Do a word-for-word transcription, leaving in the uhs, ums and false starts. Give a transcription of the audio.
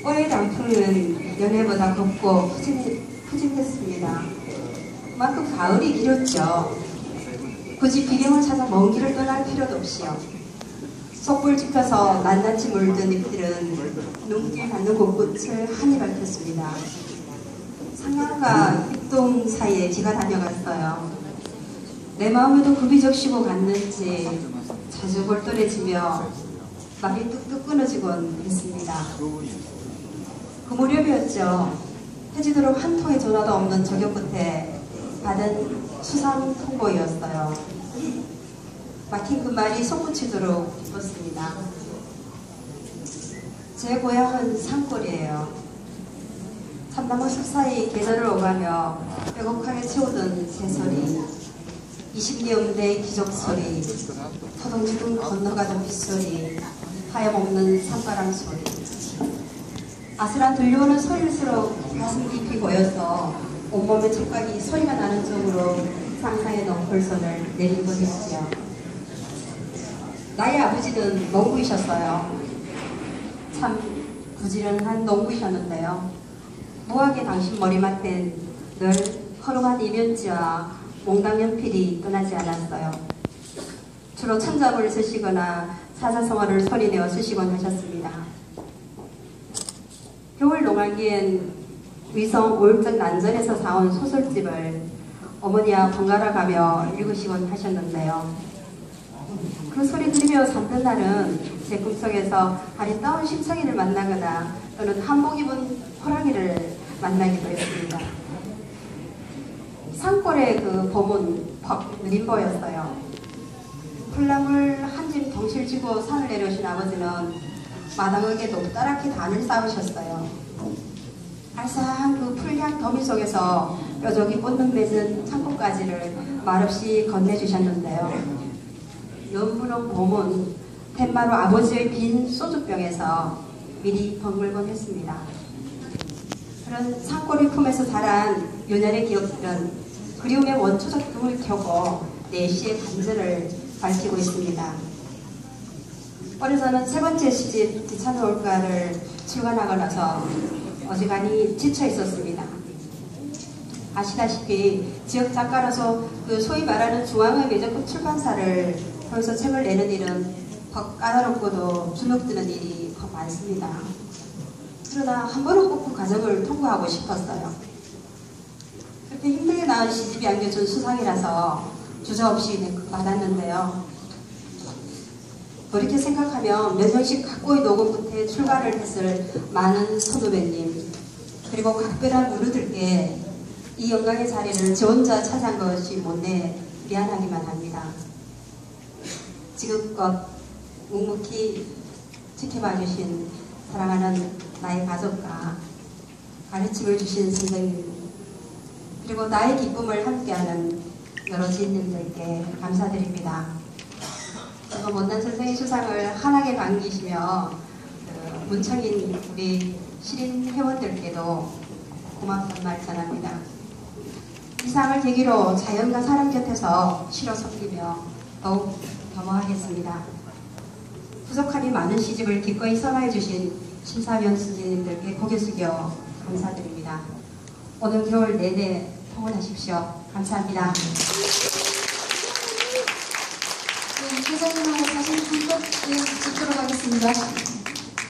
올해 단풍은 연애보다 곱고 푸짐, 푸짐했습니다. 그만큼 가을이 길었죠. 굳이 비경을 찾아 먼 길을 떠날 필요도 없이요. 속불 지펴서 낱낱이 물든 잎들은 눈길 닿는 곳곳을 한이 밝혔습니다. 상향과 잎동 사이에 제가 다녀갔어요. 내 마음에도 굽이 적시고 갔는지 자주 골똘해지며 말이 뚝뚝 끊어지곤 했습니다. 그 무렵이었죠. 해지도록 한 통의 전화도 없는 저녁 끝에 받은 수상 통보였어요. 막힌 그 말이 솟구치도록 기뻤습니다. 제 고향은 산골이에요. 참나무 숲 사이 계절을 오가며 빼곡하게 채우던 새소리, 이십 년대의 기적소리, 터동지둥 건너가던 빗소리, 하염없는 산바람 소리. 아슬한 들려오는 소리일수록 가슴 깊이 고여서 온몸의 촉각이 소리가 나는 쪽으로 상상의 넝콜선을 내리고 했지요. 나의 아버지는 농부이셨어요. 참 부지런한 농부이셨는데요. 무하게 당신 머리맡엔 늘 허름한 이면지와 몽당 연필이 떠나지 않았어요. 주로 천자문을 쓰시거나 사자성어를 소리내어 쓰시곤 하셨습니다. 겨울 농활기엔 위성 오육전 난전에서 사온 소설집을 어머니와 번갈아 가며 읽으시곤 하셨는데요. 그 소리 들으며 잠든 날은 제 꿈속에서 아리따운 심성이를 만나거나 또는 한복 입은 호랑이를 만나기도 했습니다. 산골의 그 봄은 퍽 느림보였어요. 풀나물 한 짐 덩실 쥐고 산을 내려오신 아버지는 마당에게 높다랗게 단을 쌓으셨어요. 알싸한 그 풀향 더미 속에서 뾰족이 뻗는 맺은 창고까지를 말없이 건네주셨는데요. 연분홍 봄은 팻마루 아버지의 빈 소주병에서 미리 버물곤 했습니다. 그런 산골의 품에서 자란 요년의 기억들은 그리움의 원초적 등을 켜고 내시의 반전을 밝히고 있습니다. 어려서는 세 번째 시집 뒤찮은 올가를 출간하고 나서 어지간히 지쳐 있었습니다. 아시다시피 지역 작가라서 그 소위 말하는 중앙의 매적급 출판사를 통해서 책을 내는 일은 더 까다롭고도 주눅드는 일이 더 많습니다. 그러나 한 번은 꼭 그 과정을 통과하고 싶었어요. 그렇게 힘들게 나온 시집이 안겨준 수상이라서 주저없이 받았는데요. 이렇게 생각하면 몇 년씩 각고의 녹음 끝에 출간을 했을 많은 선후배님 그리고 각별한 무르들께 이 영광의 자리를 저 혼자 차지한 것이 못내 미안하기만 합니다. 지금껏 묵묵히 지켜봐주신 사랑하는 나의 가족과 가르침을 주신 선생님 그리고 나의 기쁨을 함께하는 여러 지인님들께 감사드립니다. 그리고 못난 선생의 수상을 환하게 반기시며 그 문청인 우리 시린 회원들께도 고맙다는 말 전합니다. 이 상을 계기로 자연과 사람 곁에서 쉬러 섬기며 더욱 겸허하겠습니다. 부족함이 많은 시집을 기꺼이 선화해 주신 심사위원 선생님들께 고개 숙여 감사드립니다. 오늘 겨울 내내 통원하십시오. 감사합니다. 네, 회장님하고 사진 한껏 찍도록 하겠습니다.